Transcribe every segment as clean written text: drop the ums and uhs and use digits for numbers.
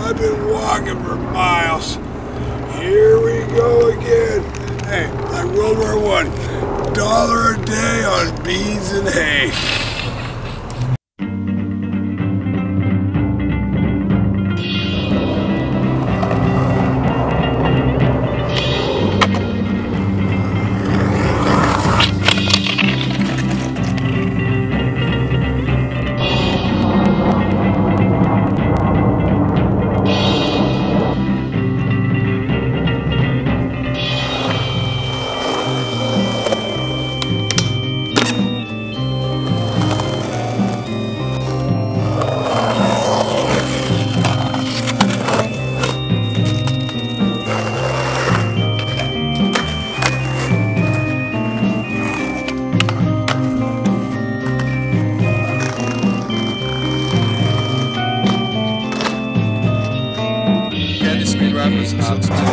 I've been walking for miles. Here we go again. Hey, like World War I, $1 a day on beans and hay. Rappers and such to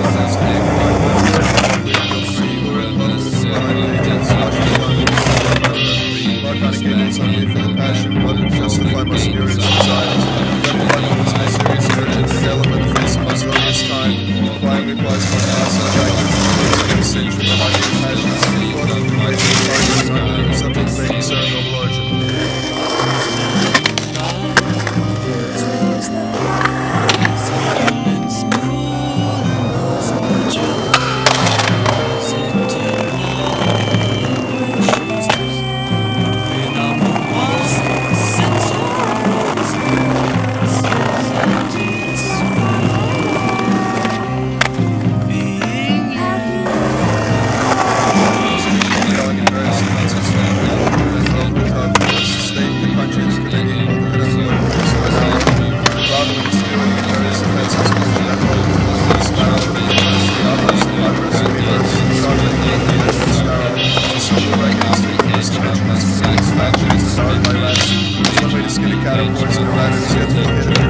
passion, but it justify my spirits and desires. Let me find my serious urgent element facing my slowest time. Applying replies for my subject, the century, my passions, what of my desires, subject things, no origin. Satisfaction is the start of my life. Some way to skin a cat, of course, and a rat is yet to look at it.